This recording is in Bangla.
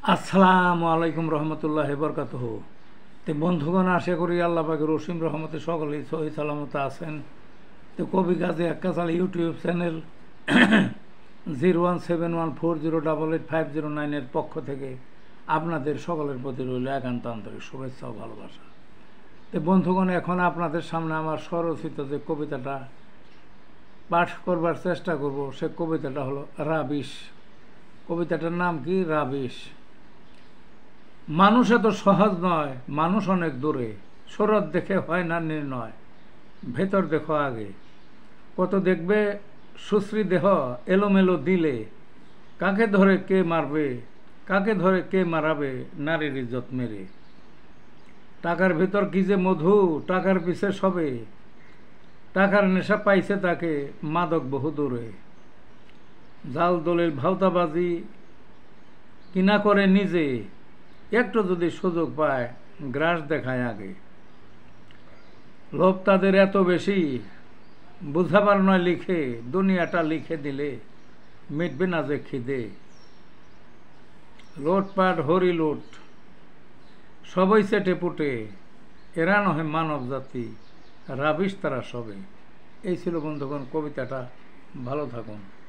আসসালামু আলাইকুম রহমতুল্লাহ বরকাতুহু। তো বন্ধুগণ, আশা করি আল্লাহ পাকের রসিম রহমতে সকলেই সহি সালামতে আছেন। তো কবি গাজী আক্কাস আলী ইউটিউব চ্যানেল 017140885009 পক্ষ থেকে আপনাদের সকলের প্রতি রইল একান্ত আন্তরিক শুভেচ্ছা ও ভালোবাসা। তো বন্ধুগণ, এখন আপনাদের সামনে আমার স্বরচিত যে কবিতাটা পাঠ করবার চেষ্টা করব, সে কবিতাটা হলো রাবিশ। কবিতাটার নাম কি? রাবিশ। মানুষ এত সহজ নয়, মানুষ অনেক দূরে, শরৎ দেখে হয় না নির্ণয়, ভেতর দেখো আগে। কত দেখবে সুশ্রী দেহ এলোমেলো দিলে, কাকে ধরে কে মারবে, কাকে ধরে কে মারাবে, নারীর ইজ্জত মেরে। টাকার ভেতর কি যে মধু, টাকার পিছে সবে, টাকার নেশা পাইছে তাকে, মাদক বহু দূরে। জাল দলিল ভাওতাবাজি কিনা করে নিজে, একটু যদি সুযোগ পায় গ্রাস দেখায় আগে। লোভ তাদের এত বেশি, বুঝাবার নয় লিখে, দুনিয়াটা লিখে দিলে মিটবে না যে খিদে। লোটপাট হরি লুট সবই চেটে পুটে, এরা নহে মানব জাতি, রাবিশ তারা সবে। এই ছিল বন্ধুগণ কবিতাটা। ভালো থাকুন।